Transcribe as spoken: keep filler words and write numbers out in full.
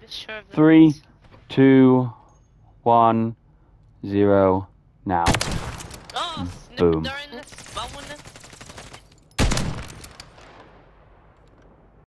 Sure of the Three, rules. two, one, zero, now. Oh, Boom. snip during this, bone.